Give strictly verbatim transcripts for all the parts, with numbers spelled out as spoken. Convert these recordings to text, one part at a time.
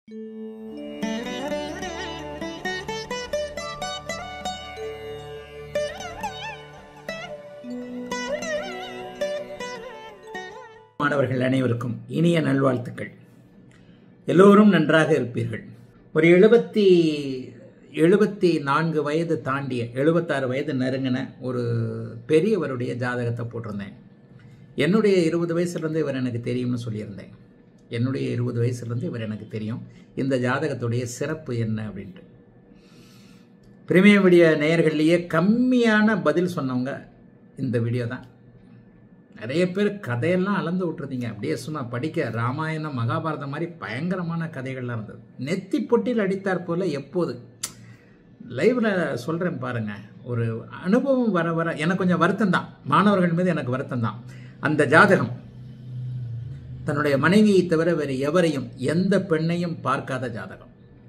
மாணவர்கள் அனைவருக்கும் இனிய நல்வாழ்த்துக்கள். எல்லோரும் நன்றாக இருப்பீர்கள். ஒரு எழுபத்தி எழுபத்தி நான்கு வயது தாண்டிய எழுபத்தாறு வயது நெருங்கின ஒரு பெரியவருடைய ஜாதகத்தை போட்டிருந்தேன். என்னுடைய இருபது வயசுலேருந்து இவர் எனக்கு தெரியும்னு சொல்லியிருந்தேன். என்னுடைய இருபது வயசுலேருந்து இவர் எனக்கு தெரியும். இந்த ஜாதகத்துடைய சிறப்பு என்ன அப்படின்ட்டு பிரீமியம் வீடியோ நேயர்கள்லேயே கம்மியான பதில் சொன்னவங்க இந்த வீடியோ தான். நிறைய பேர் கதையெல்லாம் அளந்து விட்டுருந்தீங்க. அப்படியே சும்மா படிக்க ராமாயணம் மகாபாரதம் மாதிரி பயங்கரமான கதைகள்லாம் இருந்தது. நெத்தி பொட்டில் அடித்தார் போல எப்போது லைவில் சொல்கிறேன் பாருங்கள். ஒரு அனுபவம் வர வர எனக்கு கொஞ்சம் வருத்தம் தான். மாணவர்கள் மீது எனக்கு வருத்தம் தான். அந்த ஜாதகம் தன்னுடைய மனைவியை தவிர வேறு எவரையும் எந்த பெண்ணையும் பார்க்காத ஜாதகம்.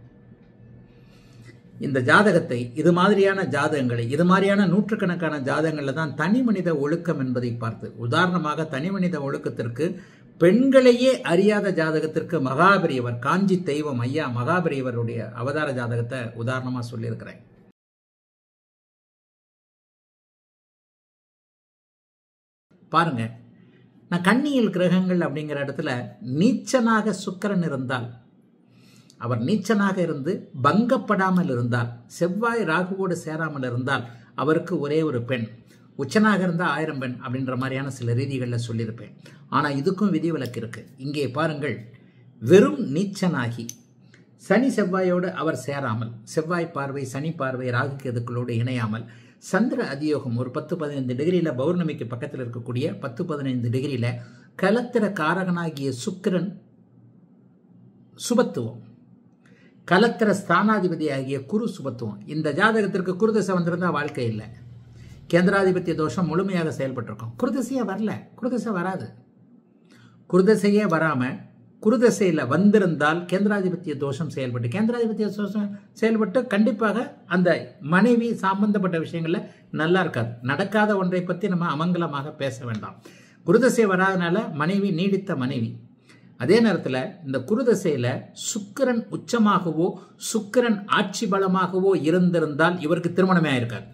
இந்த ஜாதகத்தை இது மாதிரியான ஜாதகங்களை இது மாதிரியான நூற்றுக்கணக்கான ஜாதகங்களில் தான் தனி மனித ஒழுக்கம் என்பதை பார்த்து, உதாரணமாக தனி மனித ஒழுக்கத்திற்கு பெண்களையே அறியாத ஜாதகத்திற்கு மகாபெரியவர் காஞ்சி தெய்வம் ஐயா மகாபெரியவருடைய அவதார ஜாதகத்தை உதாரணமாக சொல்லியிருக்கிறேன். பாருங்க, நான் கன்னியில் கிரகங்கள் அப்படிங்கிற இடத்துல நீச்சனாக சுக்கிரன் இருந்தால், அவர் நீச்சனாக இருந்து பங்கப்படாமல் இருந்தால், செவ்வாய் ராகுவோடு சேராமல் இருந்தால் அவருக்கு ஒரே ஒரு பெண், உச்சனாக இருந்தால் ஆயிரம் பெண் அப்படின்ற மாதிரியான சில ரீதிகளில் சொல்லியிருப்பேன். ஆனால் இதுக்கும் விதிவிலக்கு இருக்கு. இங்கே பாருங்கள், வெறும் நீச்சனாகி சனி செவ்வாயோடு அவர் சேராமல், செவ்வாய் பார்வை சனி பார்வை ராகு கேதுக்களோடு இணையாமல், சந்திர அதியோகம் ஒரு பத்து பதினைந்து டிகிரியில் பௌர்ணமிக்கு பக்கத்தில் இருக்கக்கூடிய பத்து பதினைந்து டிகிரியில் கலத்திர காரகனாகிய சுக்கிரன் சுபத்துவம், கலத்திர ஸ்தானாதிபதி ஆகிய குரு சுபத்துவம். இந்த ஜாதகத்திற்கு குருதசை வந்திருந்தால் வாழ்க்கை இல்லை. கேந்திராதிபத்திய தோஷம் முழுமையாக செயல்பட்டிருக்கும். குருதசையே வரல, குருதசை வராது. குருதசையே வராமல் குருதசையில் வந்திருந்தால் கேந்திராதிபத்திய தோஷம் செயல்பட்டு கேந்திராதிபத்திய தோஷம் செயல்பட்டு கண்டிப்பாக அந்த மனைவி சம்பந்தப்பட்ட விஷயங்களில் நல்லா இருக்காது. நடக்காத ஒன்றை பற்றி நம்ம அமங்கலமாக பேச வேண்டாம். குருதசை வராதனால மனைவி நீடித்த மனைவி. அதே நேரத்தில் இந்த குருதசையில் சுக்கிரன் உச்சமாகவோ சுக்கிரன் ஆட்சி பலமாகவோ இருந்திருந்தால் இவருக்கு திருமணமே ஆயிருக்காது.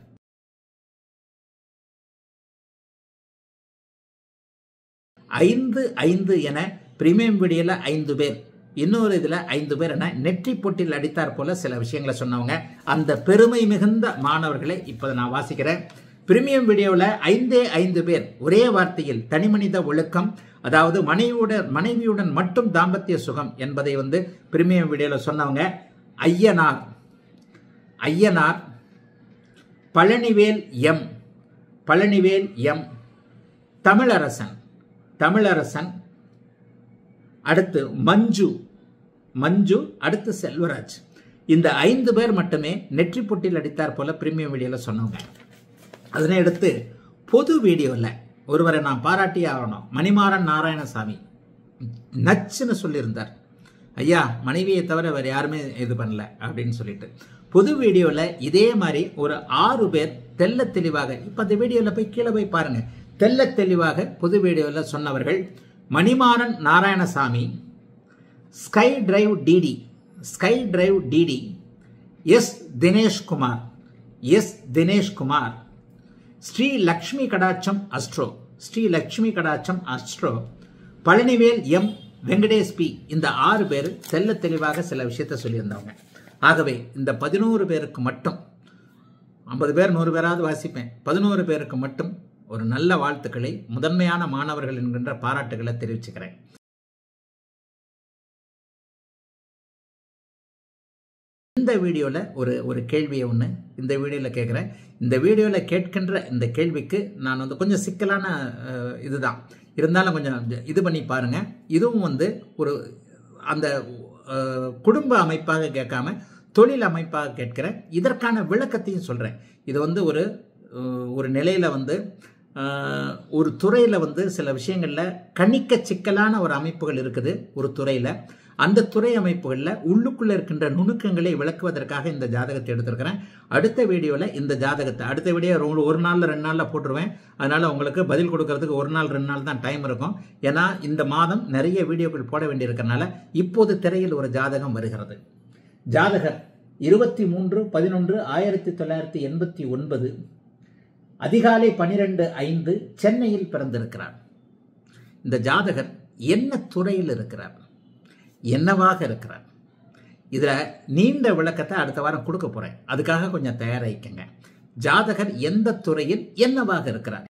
ஐந்து ஐந்து என பிரீமியம் வீடியோல ஐந்து பேர், இன்னொரு இதுல ஐந்து பேர் என நெற்றி பொட்டில் அடித்தார் போல சில விஷயங்களை சொன்னவங்க. அந்த பெருமை மிகுந்த மாணவர்களை இப்போது நான் வாசிக்கிறேன். பிரீமியம் வீடியோவில் ஐந்தே ஐந்து பேர் ஒரே வார்த்தையில் தனிமனித ஒழுக்கம், அதாவது மனைவியுடன் மனைவியுடன் மட்டும் தாம்பத்திய சுகம் என்பதை வந்து பிரீமியம் வீடியோவில் சொன்னவங்க. ஐயனார் ஐயனார் பழனிவேல் எம் பழனிவேல் எம் தமிழரசன் தமிழரசன் அடுத்து மஞ்சு மஞ்சு அடுத்து செல்வராஜ். இந்த ஐந்து பேர் மட்டுமே நெற்றி பொட்டில் அடித்தார் போல பிரீமியம் வீடியோவில் சொன்னவங்க. அதனை அடுத்து பொது வீடியோவில் ஒருவரை நான் பாராட்டியே ஆகணும். மணிமாறன் நாராயணசாமி நச்சுன்னு சொல்லியிருந்தார். ஐயா மனைவியை தவிர வேறு யாருமே இது பண்ணல அப்படின்னு சொல்லிட்டு பொது வீடியோவில் இதே மாதிரி ஒரு ஆறு பேர் தெல்ல தெளிவாக, இப்போ அந்த வீடியோவில் போய் கீழே போய் பாருங்க, தெல்ல தெளிவாக பொது வீடியோவில் சொன்னவர்கள் Manimaran Narayanasamy, sky drive DD sky drive DD S Dineshkumar S Dineshkumar Sri Lakshmi Kadatcham astro Sri Lakshmi Kadatcham astro Palanivel M Venkatesh P. இந்த ஆறு பேர் தெல்ல தெளிவாக சில விஷயத்தை சொல்லியிருந்தவங்க. ஆகவே இந்த பதினோரு பேருக்கு மட்டும், ஐம்பது பேர் நூறு பேராவது வாசிப்பேன், பதினோரு பேருக்கு மட்டும் ஒரு நல்ல வாழ்த்துக்களை, முதன்மையான மாணவர்கள் என்கின்ற பாராட்டுகளை தெரிவிச்சுக்கிறேன். இந்த வீடியோவில் ஒரு ஒரு கேள்வியை ஒன்று இந்த வீடியோவில் கேட்குறேன். இந்த வீடியோவில் கேட்கின்ற இந்த கேள்விக்கு நான் வந்து கொஞ்சம் சிக்கலான இதுதான் இருந்தாலும் கொஞ்சம் இது பண்ணி பாருங்கள். இதுவும் வந்து ஒரு அந்த குடும்ப அமைப்பாக கேட்காம தொழில் அமைப்பாக கேட்கிறேன். இதற்கான விளக்கத்தையும் சொல்கிறேன். இது வந்து ஒரு ஒரு நிலையில் வந்து ஒரு துறையில் வந்து சில விஷயங்களில் கணிக்க சிக்கலான ஒரு அமைப்புகள் இருக்குது ஒரு துறையில். அந்த துறை அமைப்புகளில் உள்ளுக்குள்ளே இருக்கின்ற நுணுக்கங்களை விளக்குவதற்காக இந்த ஜாதகத்தை எடுத்திருக்கிறேன். அடுத்த வீடியோவில் இந்த ஜாதகத்தை அடுத்த வீடியோ ஒரு நாளில் ரெண்டு நாளில் போட்டுருவேன். அதனால் உங்களுக்கு பதில் கொடுக்கறதுக்கு ஒரு நாள் ரெண்டு நாள் தான் டைம் இருக்கும். ஏன்னா இந்த மாதம் நிறைய வீடியோக்கள் போட வேண்டியிருக்கிறனால இப்போது திரையில் ஒரு ஜாதகம் வருகிறது. ஜாதகர் இருபத்தி மூன்று பதினொன்று ஆயிரத்தி தொள்ளாயிரத்தி எண்பத்தி ஒன்பது அதிகாலை பனிரெண்டு ஐந்து சென்னையில் பிறந்திருக்கிறார். இந்த ஜாதகர் என்ன துறையில் இருக்கிறார், என்னவாக இருக்கிறார், இதில் நீண்ட விளக்கத்தை அடுத்த வாரம் கொடுக்க போகிறேன். அதுக்காக கொஞ்சம் தயாராகிக்கங்க. ஜாதகர் எந்த துறையில் என்னவாக இருக்கிறார்.